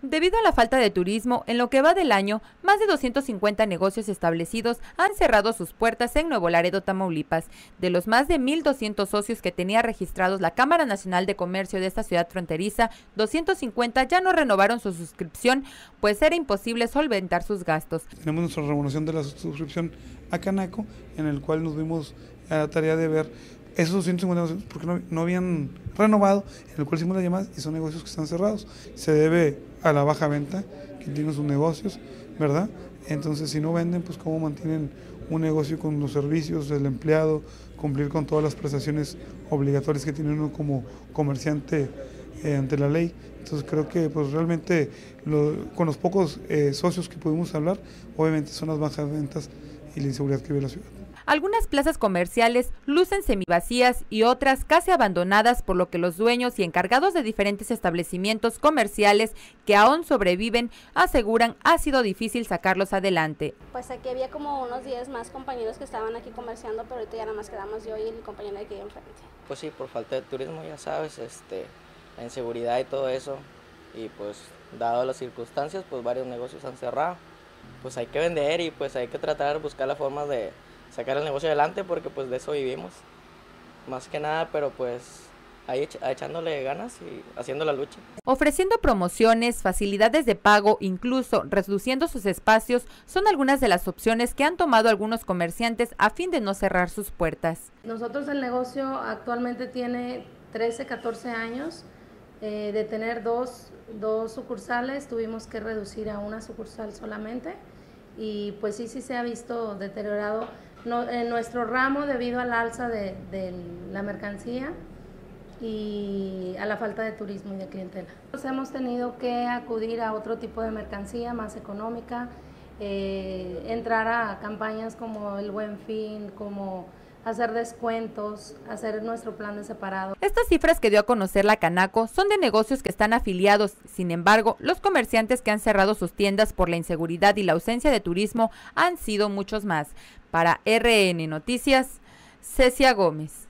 Debido a la falta de turismo, en lo que va del año, más de 250 negocios establecidos han cerrado sus puertas en Nuevo Laredo, Tamaulipas. De los más de 1,200 socios que tenía registrados la Cámara Nacional de Comercio de esta ciudad fronteriza, 250 ya no renovaron su suscripción, pues era imposible solventar sus gastos. Tenemos nuestra renovación de la suscripción a Canaco, en el cual nos dimos a la tarea de ver esos 250 negocios porque no habían renovado, en el cual hicimos las llamadas y son negocios que están cerrados. Se debe a la baja venta que tienen sus negocios, ¿verdad? Entonces, si no venden, pues cómo mantienen un negocio con los servicios del empleado, cumplir con todas las prestaciones obligatorias que tiene uno como comerciante ante la ley. Entonces creo que pues realmente con los pocos socios que pudimos hablar, obviamente son las bajas ventas y la inseguridad que vive la ciudad. Algunas plazas comerciales lucen semivacías y otras casi abandonadas, por lo que los dueños y encargados de diferentes establecimientos comerciales que aún sobreviven aseguran ha sido difícil sacarlos adelante. Pues aquí había como unos 10 más compañeros que estaban aquí comerciando, pero ahorita ya nada más quedamos yo y el compañero de aquí enfrente. Pues sí, por falta de turismo, ya sabes, la inseguridad y todo eso, y pues dado las circunstancias, pues varios negocios han cerrado. Pues hay que vender y pues hay que tratar de buscar la forma de sacar el negocio adelante, porque pues de eso vivimos, más que nada, pero pues ahí echándole ganas y haciendo la lucha. Ofreciendo promociones, facilidades de pago, incluso reduciendo sus espacios, son algunas de las opciones que han tomado algunos comerciantes a fin de no cerrar sus puertas. Nosotros el negocio actualmente tiene 13, 14 años, de tener dos sucursales, tuvimos que reducir a una sucursal solamente, y pues sí se ha visto deteriorado en nuestro ramo debido al alza de la mercancía y a la falta de turismo y de clientela. Pues hemos tenido que acudir a otro tipo de mercancía más económica, entrar a campañas como el Buen Fin, como hacer descuentos, hacer nuestro plan de separado. Estas cifras que dio a conocer la Canaco son de negocios que están afiliados. Sin embargo, los comerciantes que han cerrado sus tiendas por la inseguridad y la ausencia de turismo han sido muchos más. Para RN Noticias, Cecia Gómez.